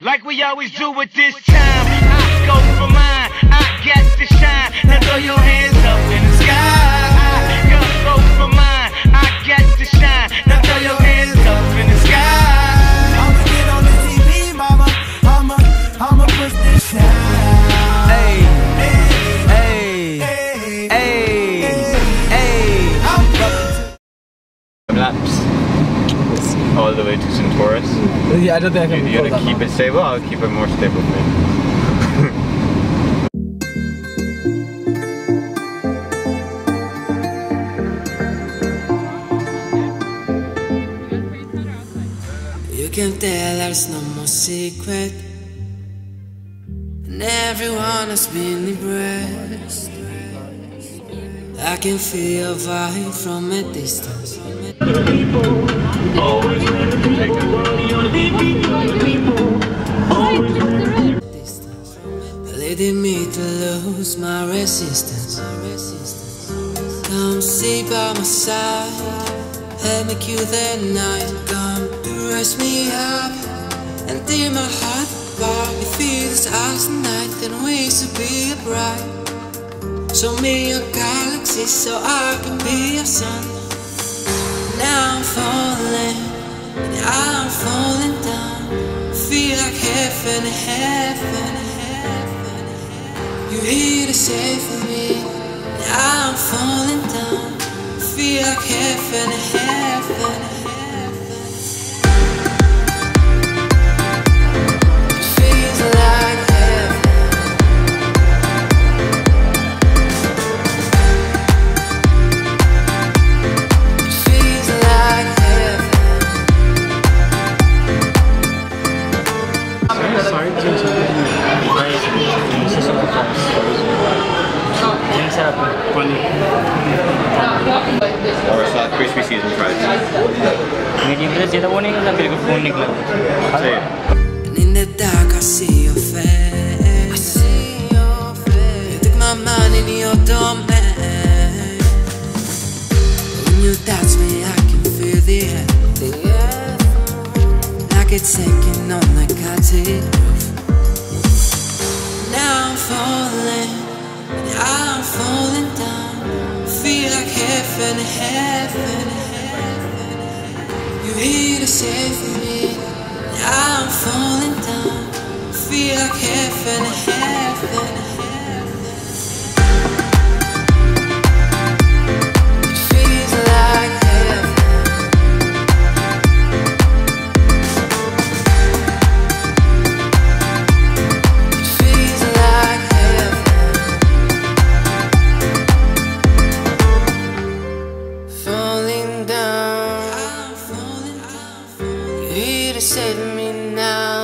like we always do at this time. I go for mine, I got to shine. Now throw your hands up in the sky. I go for mine, I got to shine. Now throw your hands up in the sky. I'ma get on the TV, mama. I'ma push this shine. Hey, hey, hey, hey, hey. Laps all the way to Centaurus. Yeah, I don't think I can. You're gonna keep it stable? I'll keep it more stable for you. You can tell there's no more secret, and everyone has been impressed. I can feel a vibe from a distance. Leading me to lose my resistance. Come sit by my side, help me kill the night. Come to rest me up and dim my heart apart. If it is us tonight, then we should be bright. Show me your galaxy so I can be your sun. Now I'm falling, and I'm falling down. Feel like heaven, heaven, heaven. You're here to save me. Now I'm falling down. Feel like heaven, heaven, heaven. It feels like heaven. It feels like heaven. Sorry, things happen. Funny. Or it's not crispy seasoned fries. Medium plus ज़्यादा वो नहीं होता मेरे को phone निकला. Say it. And in the dark I see your face. I see your face. You took my mind in your domain. When you touch me I can feel the earth. Like it's sinking on the cottage roof. Now I'm falling, and I'm falling down. Feel like heaven, heaven, heaven. You're here to save me. I'm falling down. Feel like heaven, heaven, heaven. It feels like heaven. It feels like heaven. Falling down. I'm falling down. You're here to save me now.